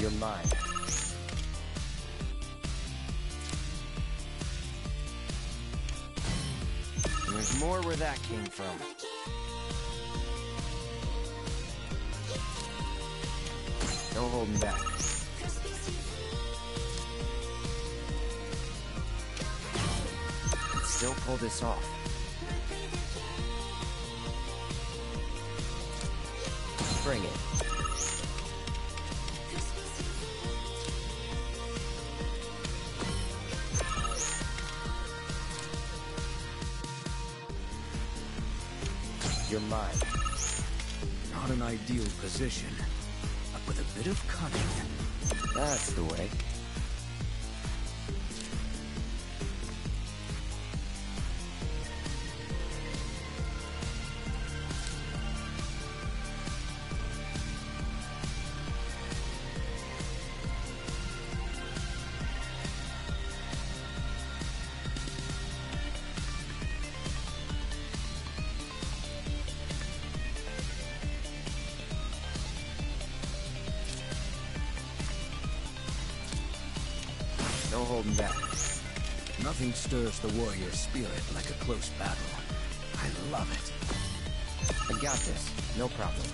You're mine. And there's more where that came from. No holding back. Still pull this off. Bring it. You're mine. Not an ideal position, but with a bit of cunning. That's the way. No holding back. Nothing stirs the warrior spirit like a close battle. I love it. I got this. No problem.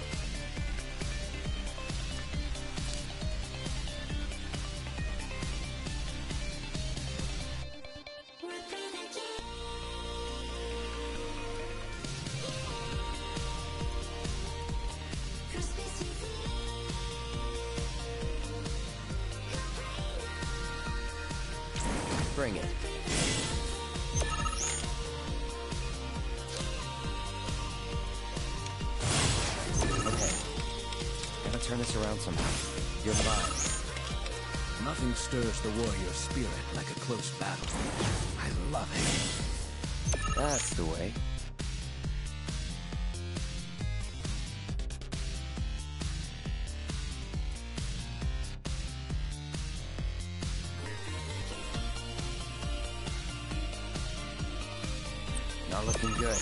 Bring it. Okay. Gotta turn this around somehow. You're mine. Nothing stirs the warrior spirit like a close battle. I love it. That's the way. Not looking good.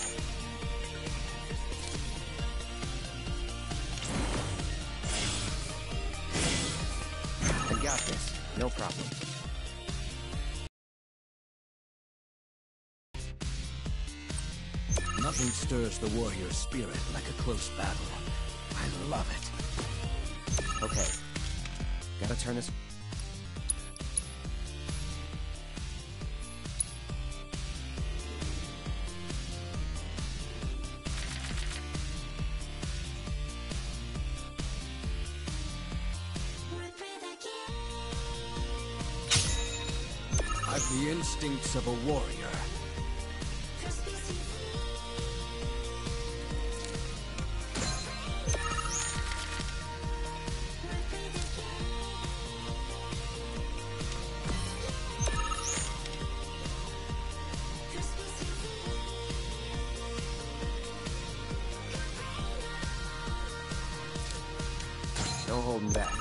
I got this. No problem. Nothing stirs the warrior spirit like a close battle. I love it. Okay. Gotta turn this... I've the instincts of a warrior. No holding back.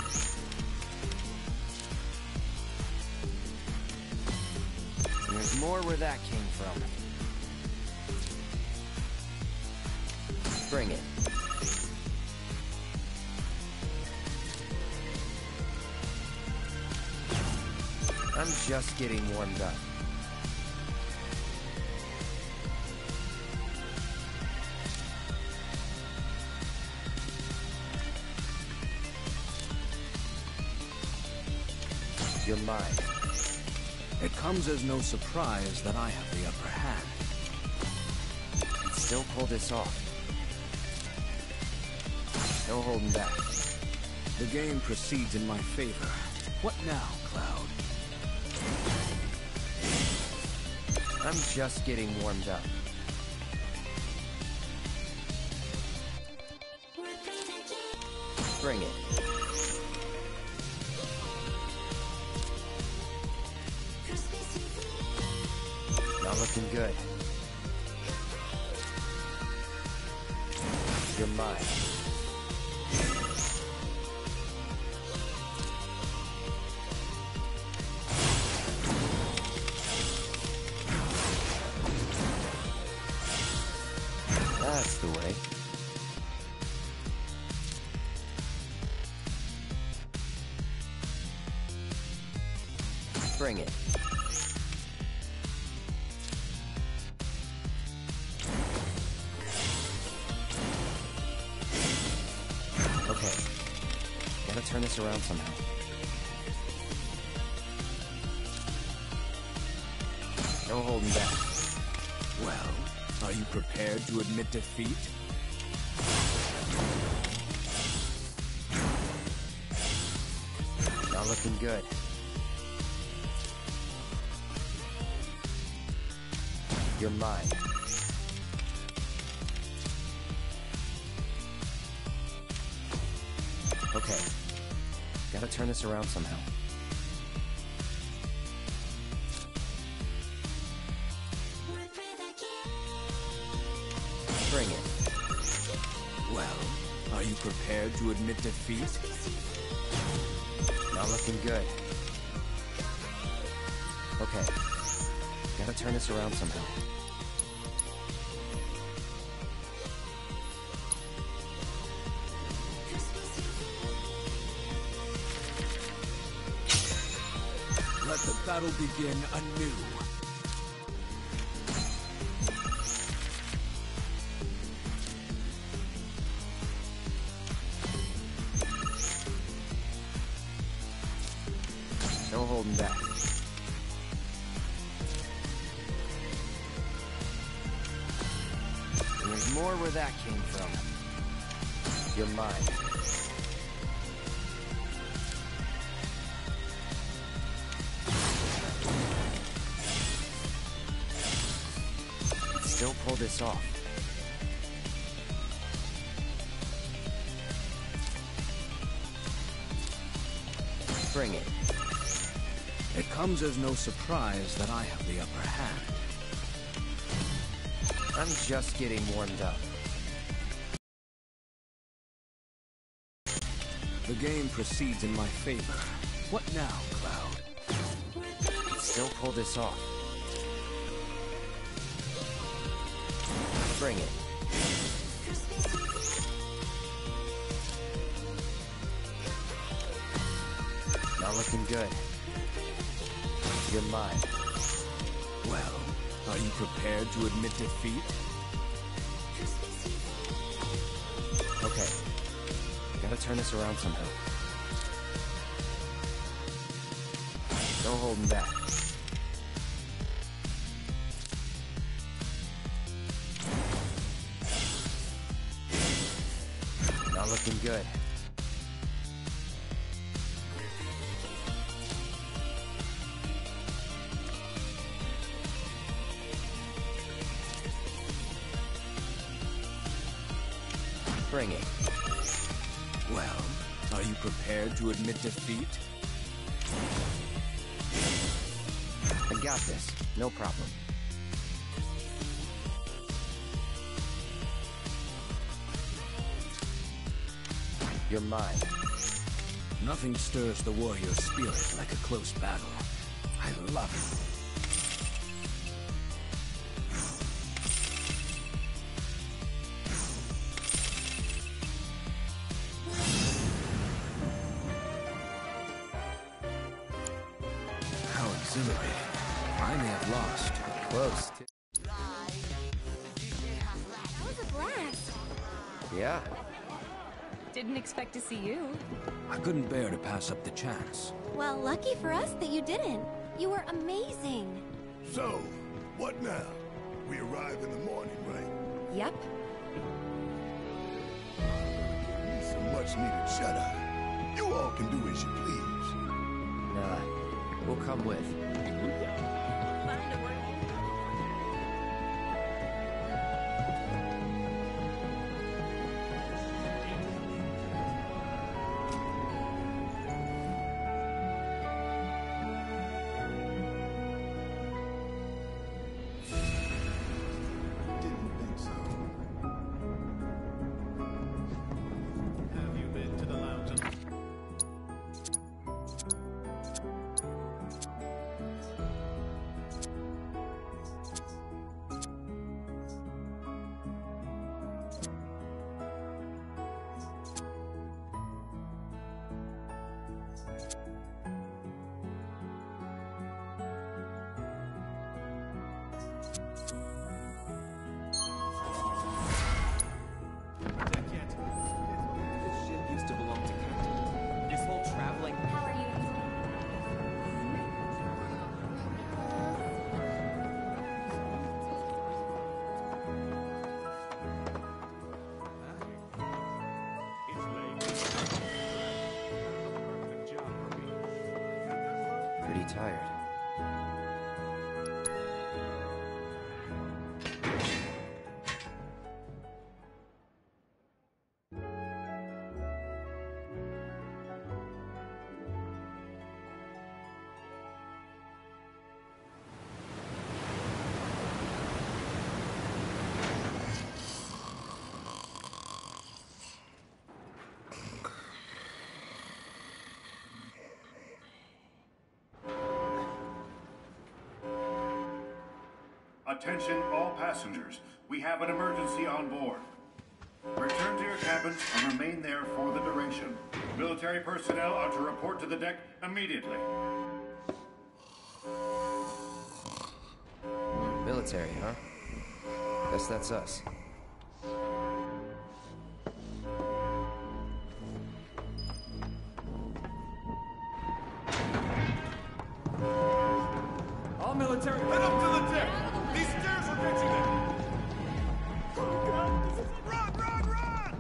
And there's more where that came from. Bring it. I'm just getting warmed up. You're mine. It comes as no surprise that I have the upper hand. Still pull this off. No holding back. The game proceeds in my favor. What now, Cloud? I'm just getting warmed up. Bring it. Not looking good. You're mine. That's the way. Bring it. Okay. Gotta turn this around somehow. No holding back. Well, are you prepared to admit defeat? Not looking good. You're mine. Okay. Gotta turn this around somehow. Bring it. Well, are you prepared to admit defeat? Not looking good. Okay. Gotta turn this around somehow. Let the battle begin anew. No holding back. And there's more where that came from. You're mine. Still pull this off. Bring it. It comes as no surprise that I have the upper hand. I'm just getting warmed up. The game proceeds in my favor. What now, Cloud? Still pull this off. Bring it. Not looking good. You're mine. Well, are you prepared to admit defeat? Okay. Gotta turn this around somehow. No holding back. Not looking good. Bring it. Well, are you prepared to admit defeat? I got this. No problem. You're mine. Nothing stirs the warrior spirit like a close battle. I love it. How exhilarating. I may have lost. Close. That was a blast. Yeah. Didn't expect to see you. I couldn't bear to pass up the chance. Well, lucky for us that you didn't. You were amazing. So, what now? We arrive in the morning, right? Yep. Need some much-needed shut-eye. You all can do as you please. Nah. We'll come with. Didn't think so. Have you been to the lounge? pretty tired. Attention all passengers. We have an emergency on board. Return to your cabins and remain there for the duration. Military personnel are to report to the deck immediately. Military, huh? Guess that's us. All military, Head up to the deck! These stairs will get you there! Run, run, run!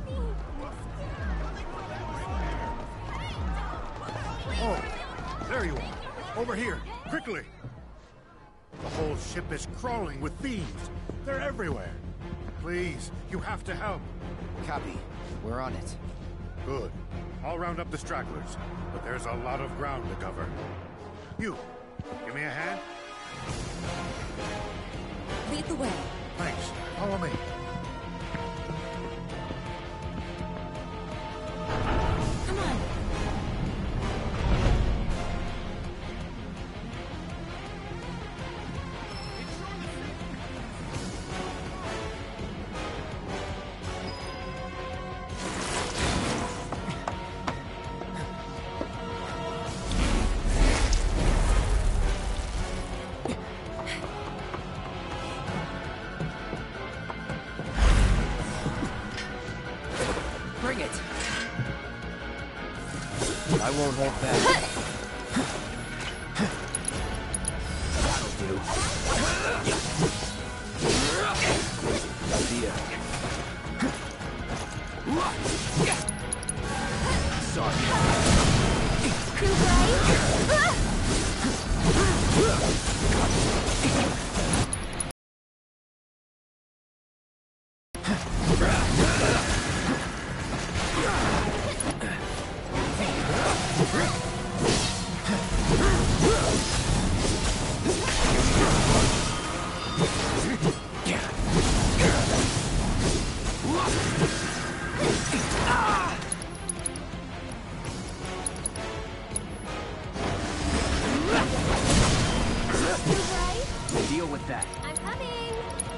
Oh, there you are. Over here, quickly! The whole ship is crawling with thieves. They're everywhere. Please, you have to help. Copy. We're on it. Good. I'll round up the stragglers, but there's a lot of ground to cover. You, give me a hand? Lead the way. Thanks. Follow me. Come on. Bring it! I won't hold back. That'll do. Idea. Sorry. Too bright? Deal with that. I'm coming.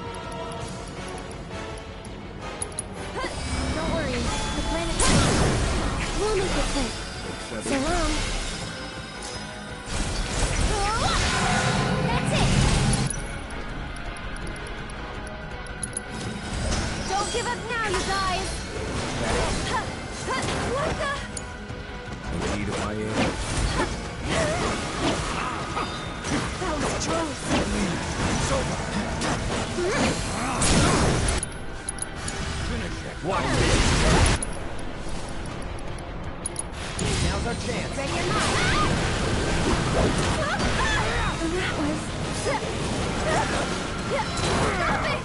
Don't worry. The planet's fine. We'll make it quick. So long. That's it. Don't give up now, you guys. What the? in need of my aid. That was close. Watch this. Now's our chance. Ready or not. That was... Stop it!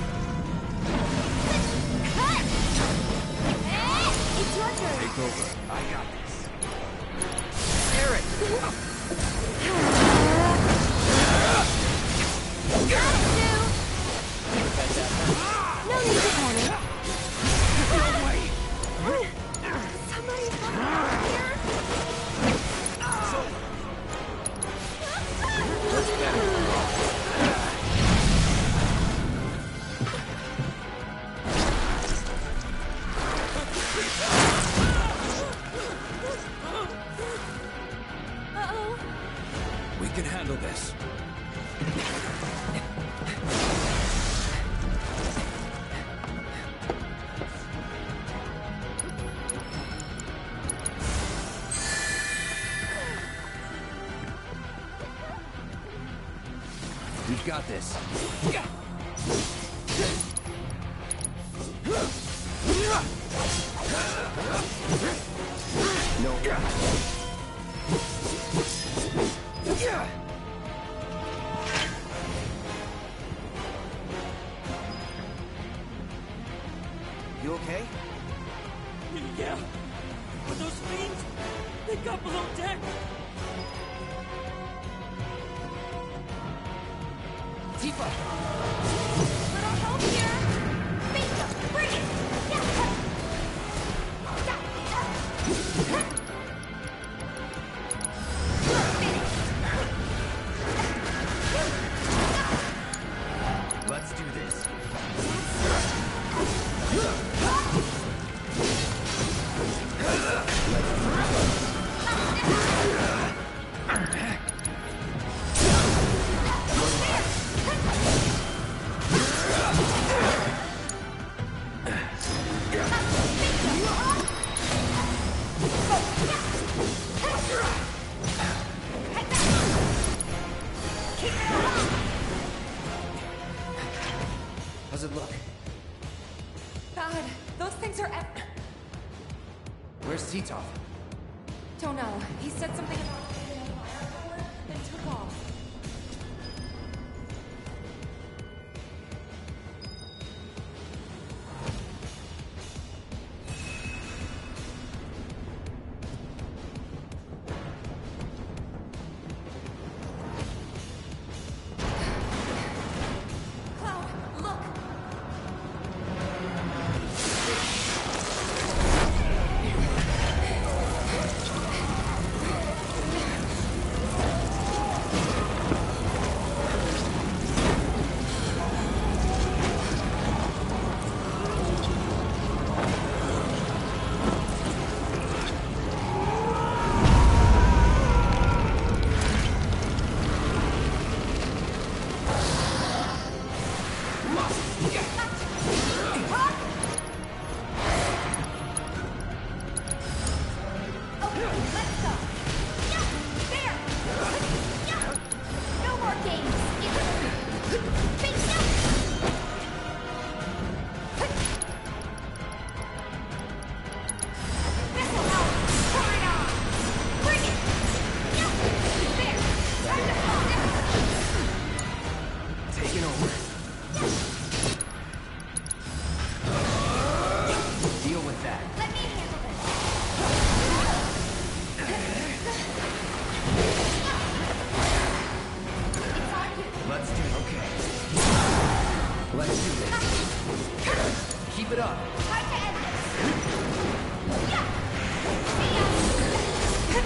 It's your turn. Take over. I got this. Eric! That'll do. No need to panic. Somebody's behind here. Uh-oh. We can handle this. We've got this. No. They got below deck! Tifa! Little help here! Bingo! Bring it! Let's do this. How's it look? God, those things are Where's Titov? Don't know. He said something about firepower, then took off. Cloud, look! No more games! Bingo! This'll help! Turn it on! Bring it! There! Time to fall! Taking over. Deal with that. Let me handle this! It's on you! Let's do it. Okay. Let's do this. Keep it up. Time to end this! Yeah! See ya!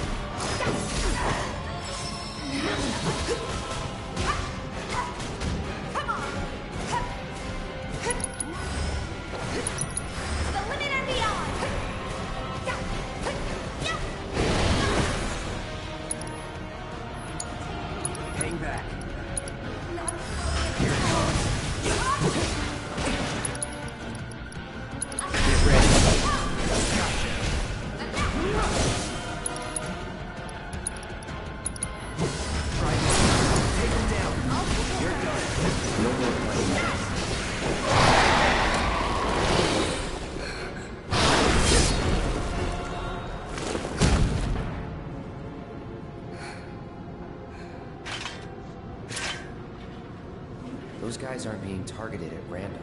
Come on! The limit and beyond! Hang back. Get ready. Try this. Take him down. You're done. No more playing this. Those guys aren't being targeted at random.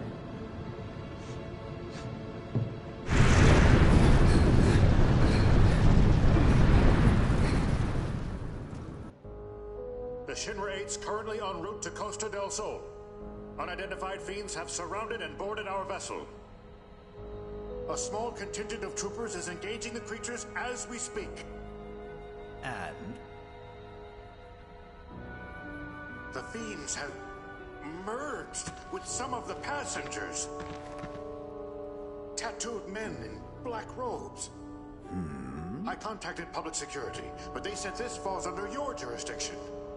The Shinra 8's currently en route to Costa del Sol. Unidentified fiends have surrounded and boarded our vessel. A small contingent of troopers is engaging the creatures as we speak. And? The fiends have merged with some of the passengers. Tattooed men in black robes. I contacted public security, but they said this falls under your jurisdiction.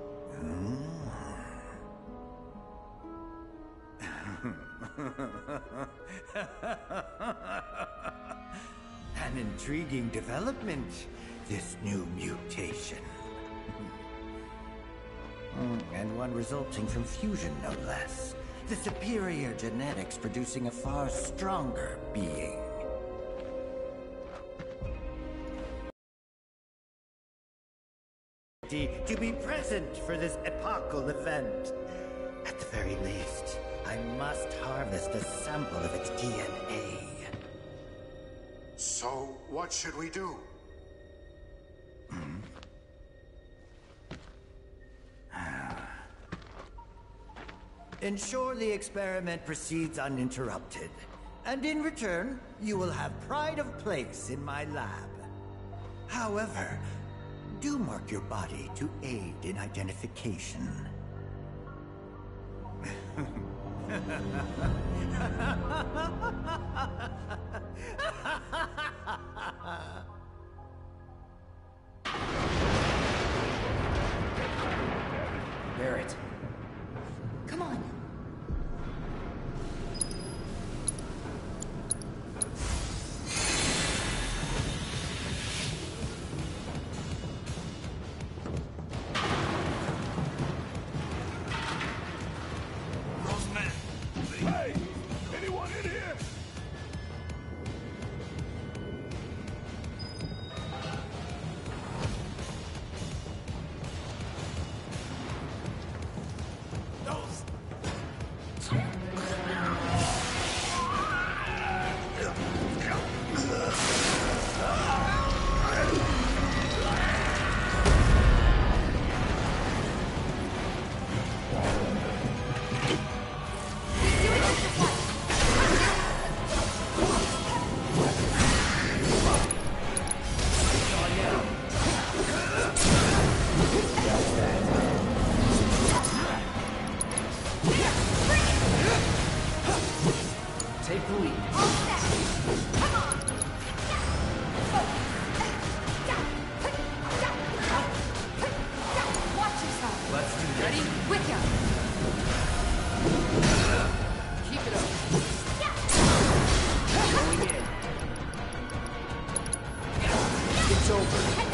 An intriguing development, this new mutation. And one resulting from fusion, no less. The superior genetics producing a far stronger being. To be present for this epochal event. At the very least, I must harvest a sample of its DNA. So, what should we do? Ensure the experiment proceeds uninterrupted. And in return, you will have pride of place in my lab. However, do mark your body to aid in identification. Barrett. Come on. Hey! Anyone in here? Take the lead. Watch yourself. Let's do this. Ready? With ya. Keep it up. Going in. It's over.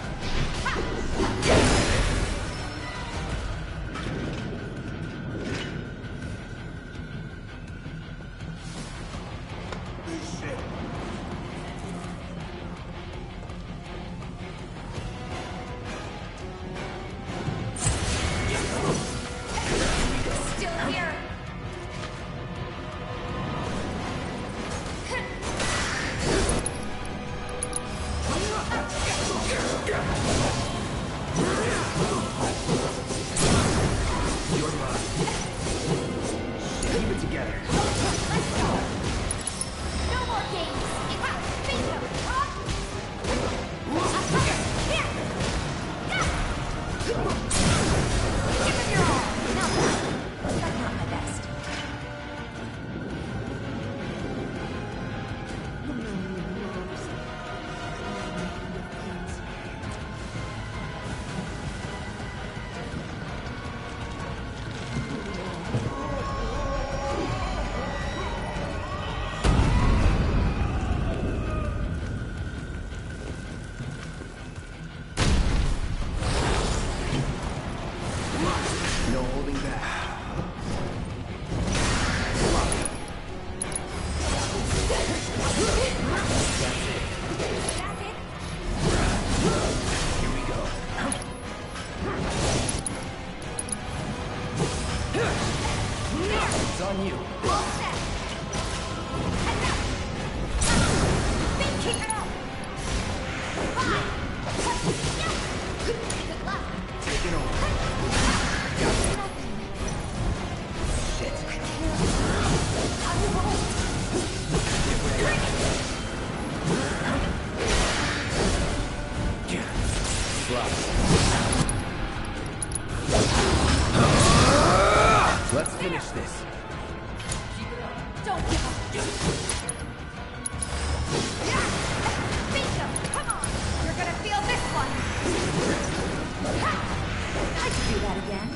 Still here. You're mine. Keep it together. Let's go. No more games. Bingo. Here. Give him your all. Not bad, but not my best. No holding back. That's it. Here we go. It's on you. All set. Heads up. Keep it up. Fine. Good luck. Taking over. Shit. On your roll. Let's finish this. Don't give up. Bingo. Come on. You're gonna feel this one. I could do that again.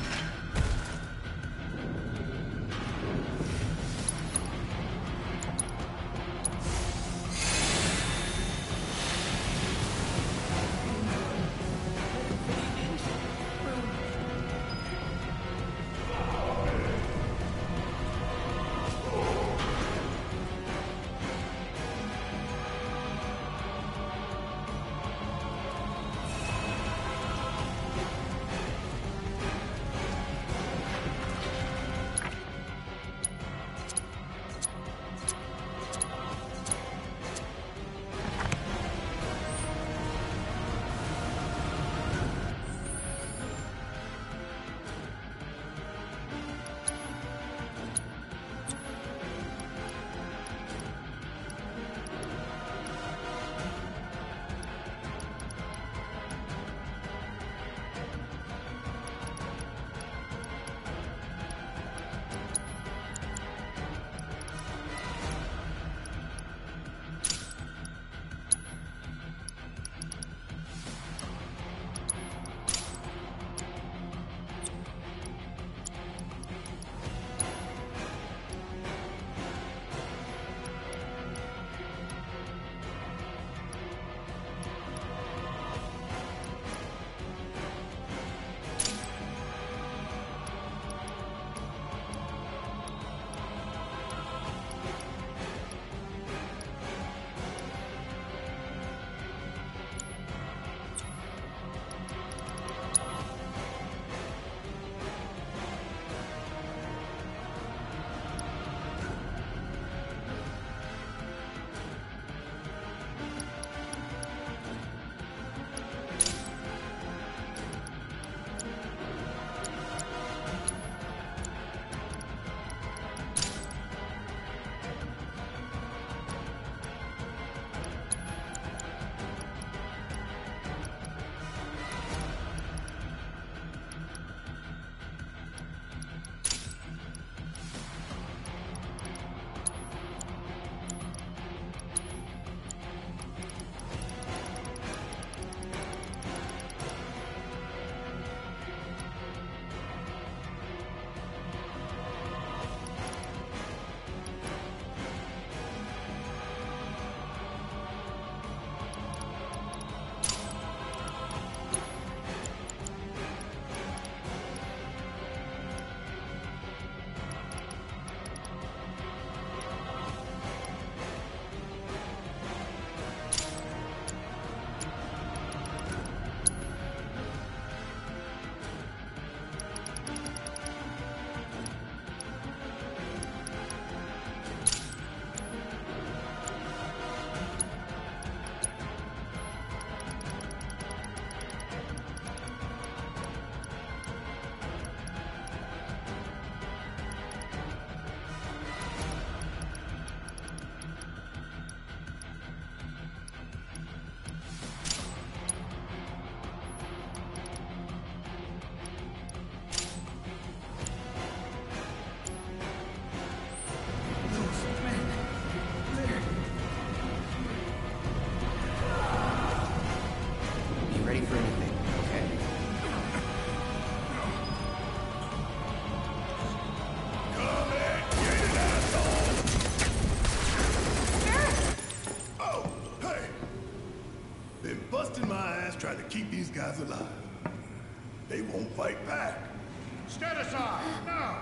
been busting my ass trying to keep these guys alive. They won't fight back. Stand aside, now!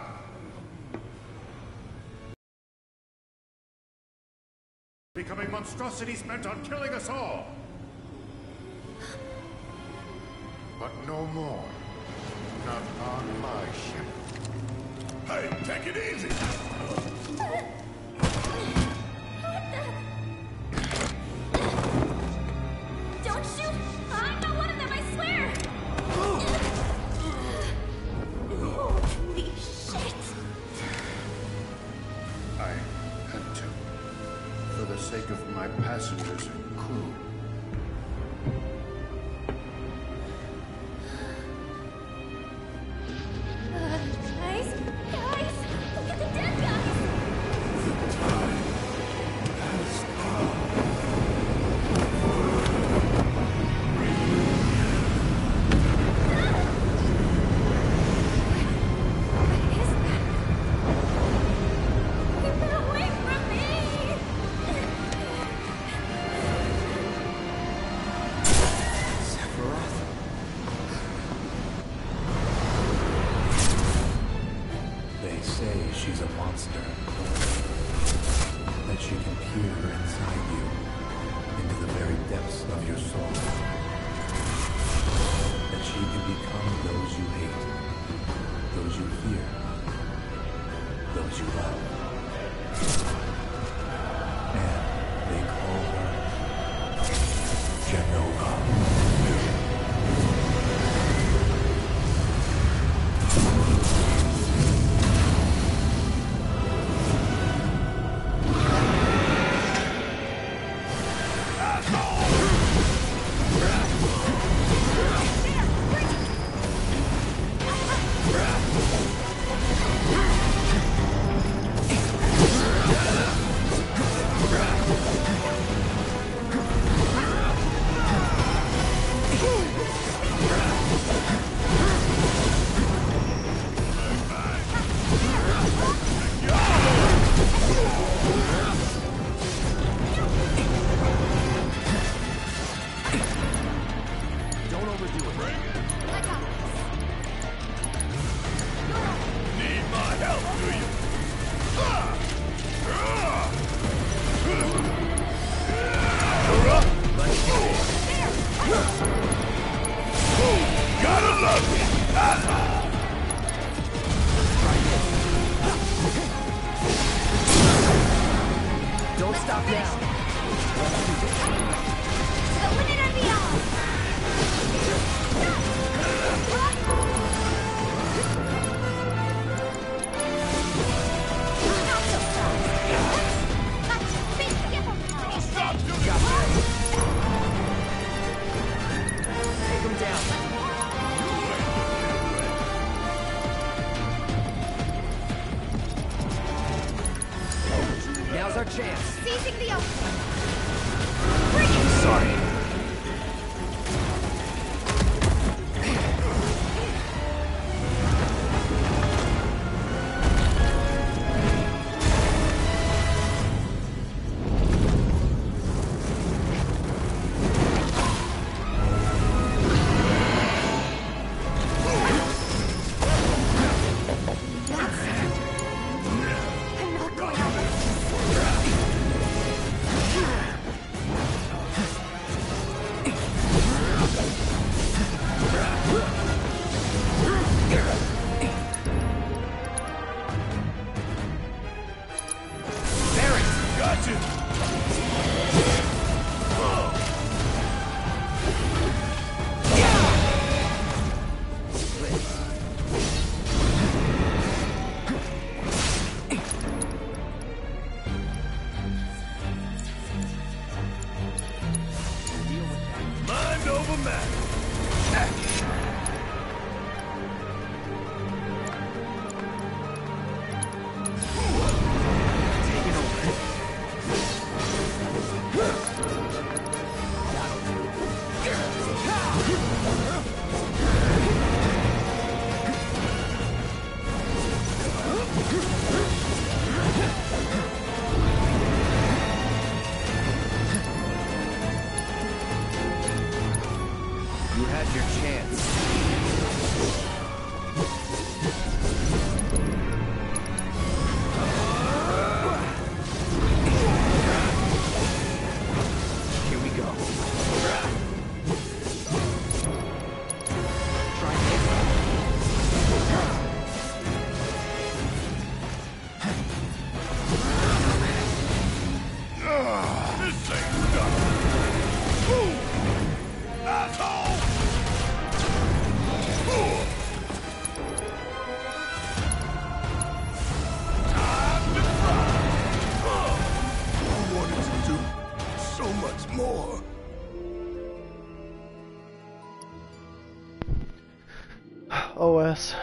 Becoming monstrosities bent on killing us all. But no more. Not on my ship. Hey, take it easy! Don't shoot! I'm not one of them, I swear! Holy shit! I had to. For the sake of my passengers and crew. Guys, look at the dead guys! What is that? Keep it away from me! Sephiroth? They say she's a monster. That she can peer inside you, into the very depths of your soul. That she can become those you hate, those you fear, those you love. And they call her Jenova. Don't overdo it. I got this. Need my help, do you? Gotta love it! Don't stop now. The limit and beyond! Not so fast! Let's beat the Stop doing Take him down. Now's our chance. Seizing the opening! Bring it! Sorry. I'm not going out there. Gotcha! Deal with that. Mind over matter. Taking over. That'll do. You had your chance. Here we go. Try This ain't done. Move! Asshole! Time to fly! I wanted to do so much more. OS.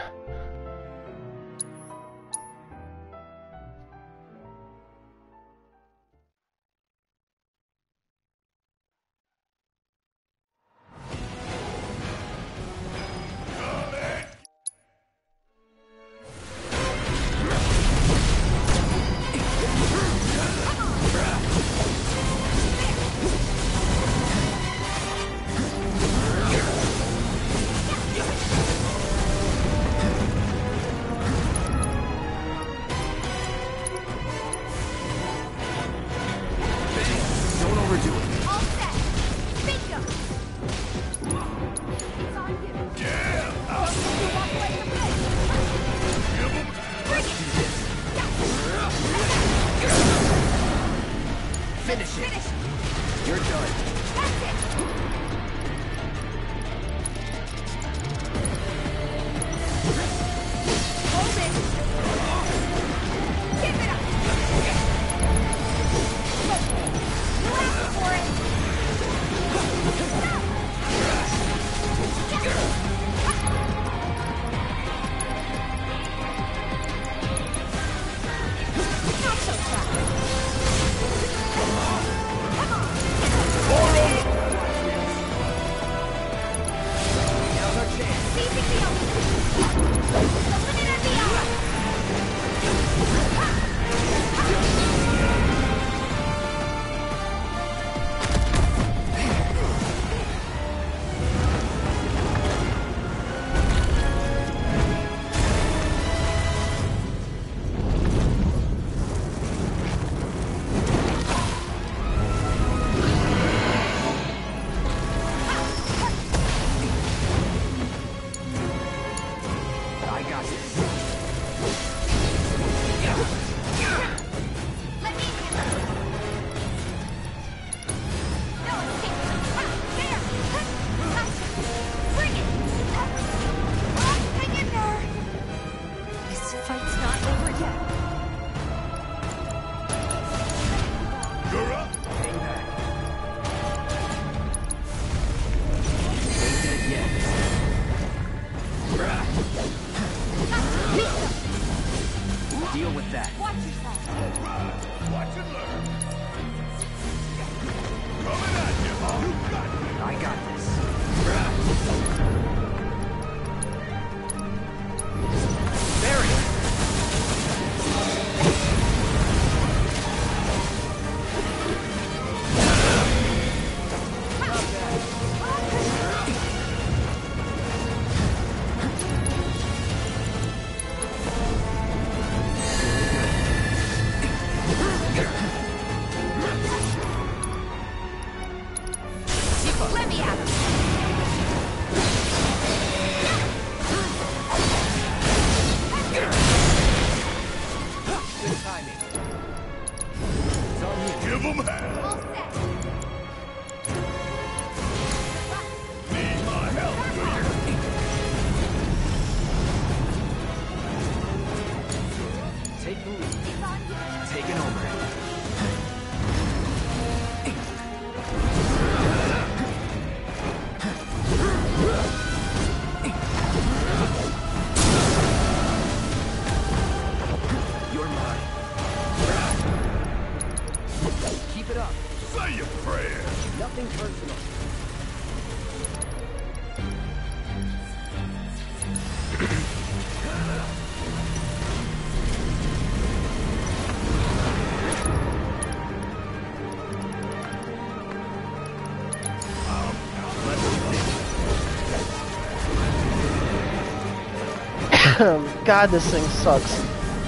God, this thing sucks.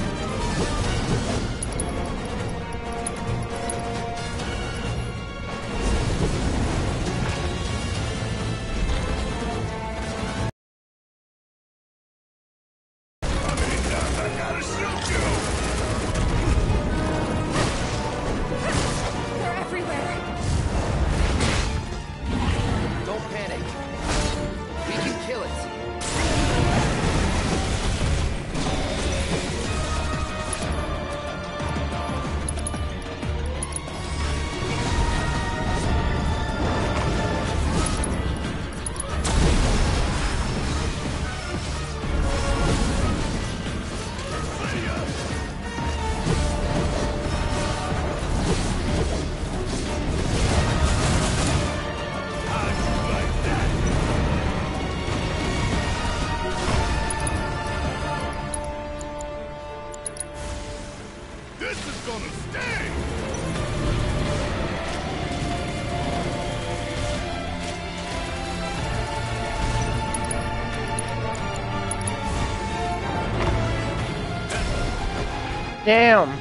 They're everywhere. Don't panic. We can kill it. This is gonna sting! Damn.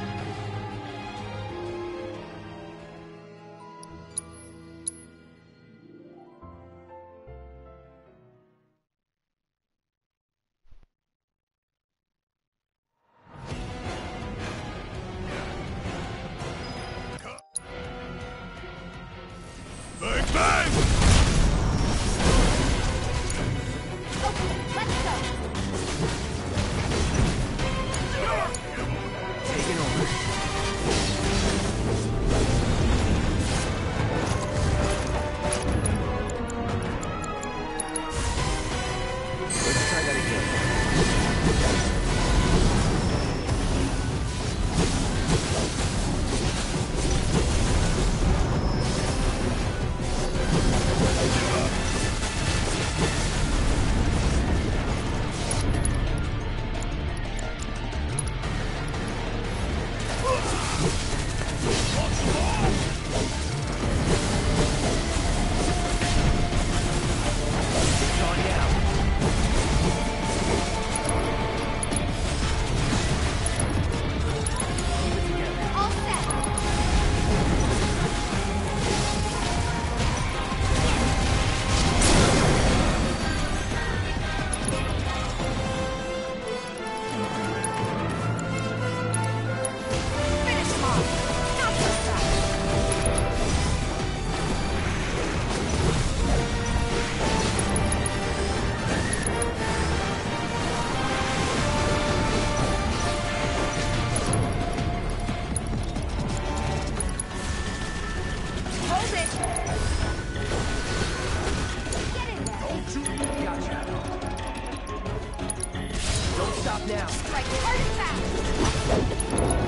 Bang, bang! Taking over. Let's try that again. It's on now. Keep it together. All set. Finish them off. Not so fast. Hold it. Get in there. Gotcha. Don't stop now. Strike hard and fast.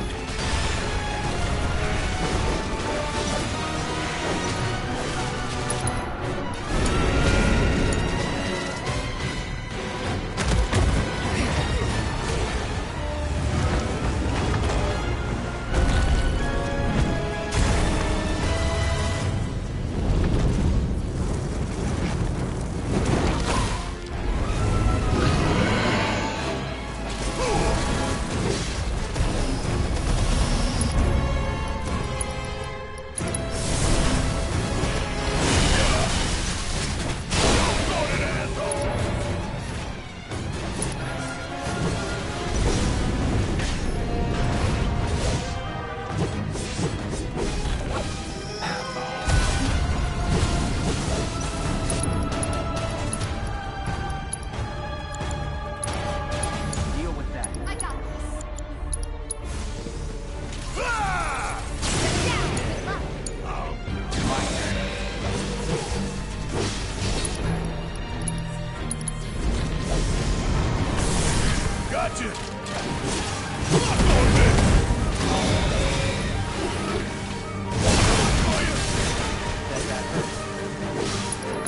Deal with that. I got this. Ah! Get down. Good luck. Gotcha! Lock on this! That hurt.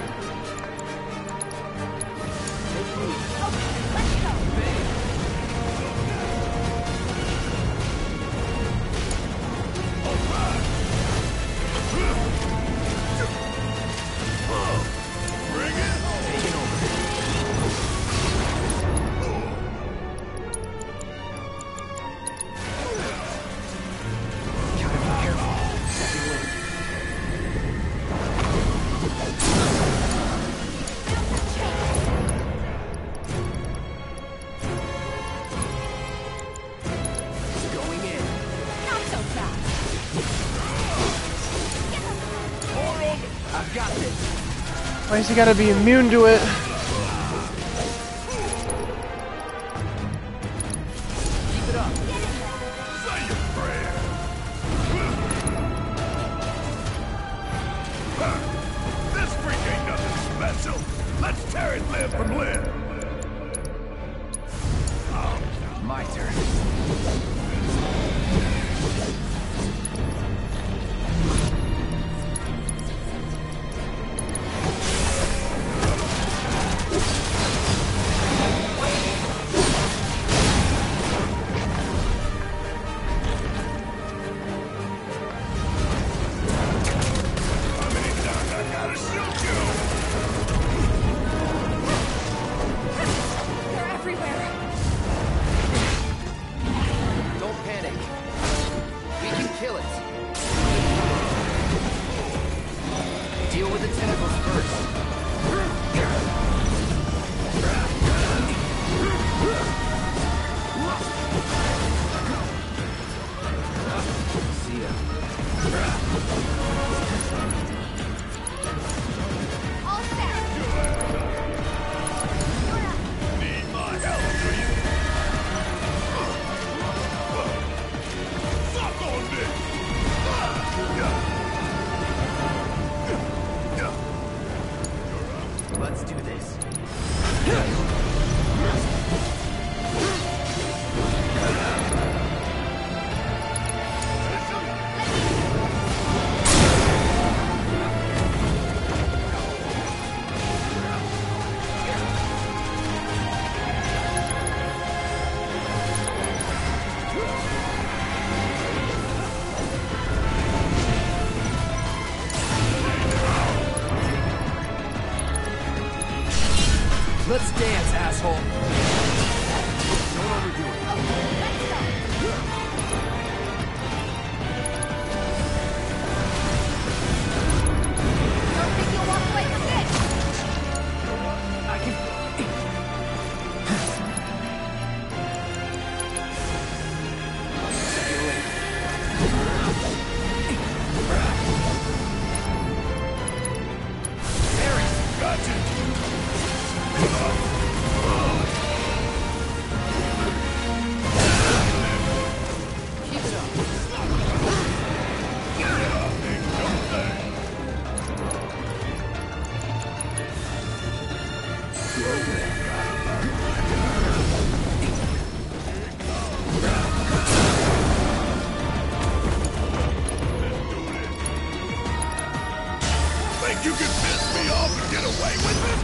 Okay, let's go. Bring it! Taking over. Guess you gotta be immune to it. Keep it up. Say your prayer. This freak ain't nothing special. Let's tear it limb from limb. My turn. How many times I gotta shoot you? They're everywhere. Don't panic. We can kill it. Deal with the tentacles first. See ya. All set. Need my help, do you? Suck on this! Let's do this. Let's dance, asshole. Don't overdo it. Don't think you'll walk away from this. I can... Keep it up. Think you can piss me off and get away with it?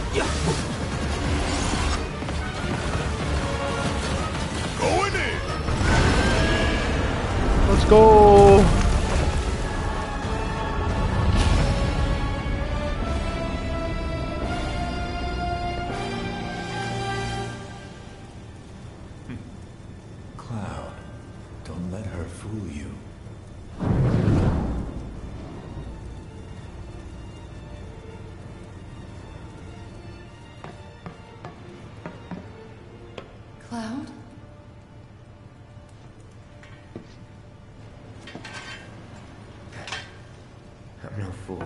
Going in. Let's go. Cloud, don't let her fool you. Cloud? I'm no fool.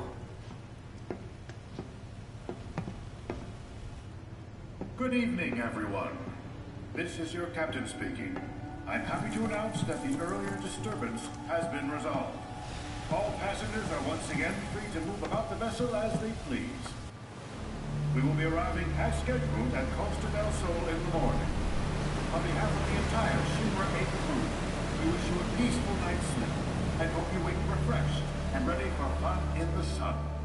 Good evening, everyone. This is your captain speaking. I'm happy to announce that the earlier disturbance has been resolved. All passengers are once again free to move about the vessel as they please. We will be arriving as scheduled at Costa del Sol in the morning. On behalf of the entire Shinra 8 crew, we wish you a peaceful night's sleep and hope you wake refreshed and ready for fun in the sun.